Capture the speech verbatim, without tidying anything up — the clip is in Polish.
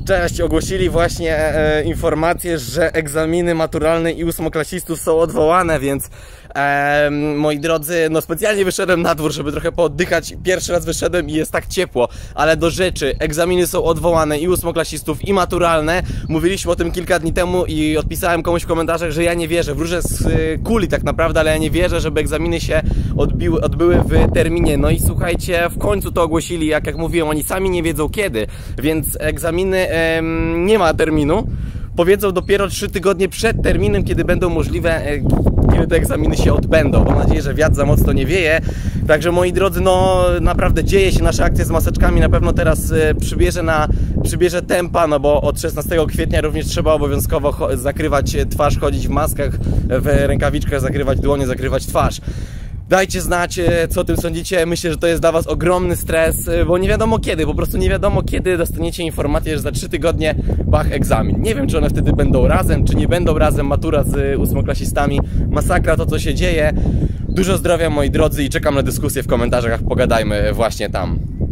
Cześć, ogłosili właśnie e, informację, że egzaminy maturalne i ósmoklasistów są odwołane, więc e, moi drodzy, no specjalnie wyszedłem na dwór, żeby trochę pooddychać. Pierwszy raz wyszedłem i jest tak ciepło, ale do rzeczy, egzaminy są odwołane i ósmoklasistów i maturalne. Mówiliśmy o tym kilka dni temu i odpisałem komuś w komentarzach, że ja nie wierzę, wróżę z y, kuli tak naprawdę, ale ja nie wierzę, żeby egzaminy się odbiły, odbyły w terminie. No i słuchajcie, w końcu to ogłosili, jak, jak mówiłem, oni sami nie wiedzą kiedy, więc egzaminy nie ma terminu, powiedzą dopiero trzy tygodnie przed terminem, kiedy będą możliwe, kiedy te egzaminy się odbędą. Mam nadzieję, że wiatr za mocno nie wieje. Także moi drodzy, no naprawdę dzieje się, nasza akcja z maseczkami na pewno teraz przybierze na przybierze tempa, no bo od szesnastego kwietnia również trzeba obowiązkowo zakrywać twarz, chodzić w maskach, w rękawiczkach, zakrywać dłonie, zakrywać twarz. Dajcie znać, co o tym sądzicie. Myślę, że to jest dla was ogromny stres, bo nie wiadomo kiedy, po prostu nie wiadomo kiedy dostaniecie informację, że za trzy tygodnie bach egzamin. Nie wiem, czy one wtedy będą razem, czy nie będą razem, matura z ósmoklasistami. Masakra to, co się dzieje. Dużo zdrowia, moi drodzy, i czekam na dyskusję w komentarzach, pogadajmy właśnie tam.